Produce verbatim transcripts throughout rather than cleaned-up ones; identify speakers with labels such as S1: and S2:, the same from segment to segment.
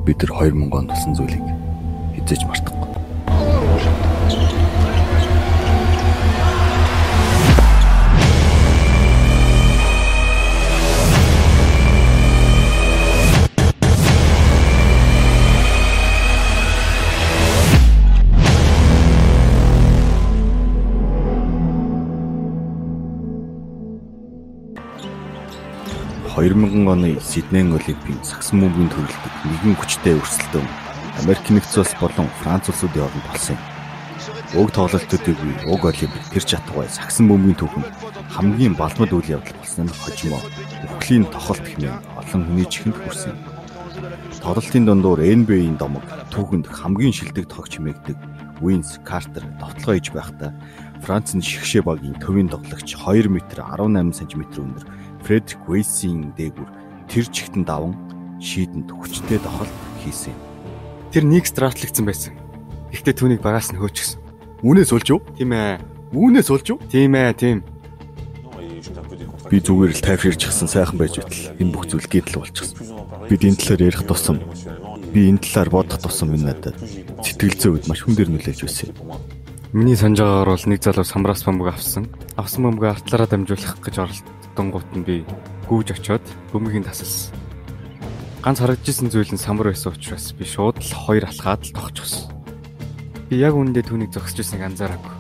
S1: бид нар хоёр мянга онд болсон зүйлийг хизээж мартахгүй. хоёр мянган оны Сиднейн Олимпийн сагсан бөмбөгийн төрөлдөг нэгэн хүчтэй өрсөлдөөн Америк нэгдсэн улс болон Франц улсуудын оронд болсон юм. Уг тоглолтуудыг уг Олимпик тэр чатгай сагсан бөмбөгийн түүхэнд хамгийн балмад үйл явдал болсон нь хожимо өвхлийн тохолт хэмээн олон хүний чихэнд хүрсэн. Тоглолтын дундуур Эн Би Эй-ийн домог түүхэнд хамгийн шилдэг тогч хэмээгдэг Винс Картер довтлогоо хийж байхдаа Францын шигшээ багийн төвийн тоглогч хоёр метр арван найман сантиметр өндөр Фредерик Вейсийн дээгүр тэр чигтэн даван шийдэнд хүчтэй тохолт хийсэн.
S2: Тэр нэг страфтлагдсан байсан. Гэхдээ түүнийг багаас нь хөөчихсөн.
S1: Үүнээс олж юу?
S2: Тийм ээ.
S1: Үүнээс олж юу?
S2: Тийм ээ, тийм.
S1: Би зүгээр л тайвширчихсан сайхан байж байтал энэ бүх зүйл гидэл болчихсон. Бид энэ талаар ярих тусам би энэ талаар бодох тусам энэ надад сэтгэл зүйд маш хүн дээр нөлөөлж байсан.
S2: Миний санаж байгаагаар бол нэг залуу самраас бөмбөг авсан. Авсан бөмбөгийг артлаараа дамжуулах гэж оролдонгууд нь би гүйж очиод бөмбөгийг тасалсан. Ганц харагдажсэн зүйл нь самар байсан учраас би шууд л хоёр алхаад л тогтчихсон. Би яг үүндээ түүнийг зогсож байсныг анзаараагүй.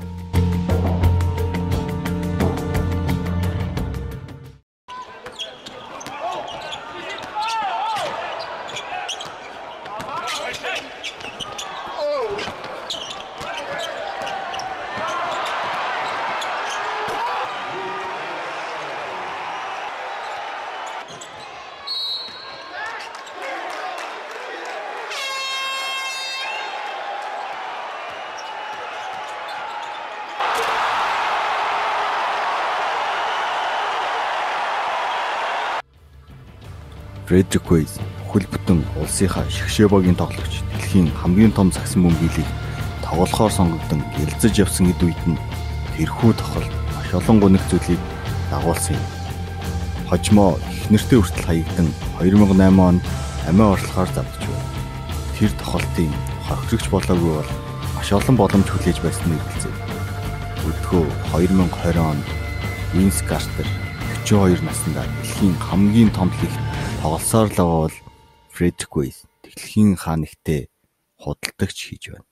S1: Фредерик Вейс хөл бүтэн улсынхаа шигшээ багийн тоглогч дэлхийн хамгийн том сагсан бөмбөгийг тоглохоор сонгогдсон ялцаж явсан эд үед нь тэрхүү тохолт маш олон гоног зүйлийг дагуулсан юм. Хожимо их нэртэй хүртэл хаягдан хоёр мянган найман онд амиа орлохоор завдж байна. Тэр тохолтын хохирогч болоогүй бол маш олон боломж хүлээж байсан нэгдэлцээ. Өдгөө хоёр мянга хорин онд Винс Картер өчигдөрөв хоёр наснда дэлхийн хамгийн том лигт тоглосоор л байгаа бол Фредерик Вейс дэлхийн хаан нэгтээ худалдагч хийж байна.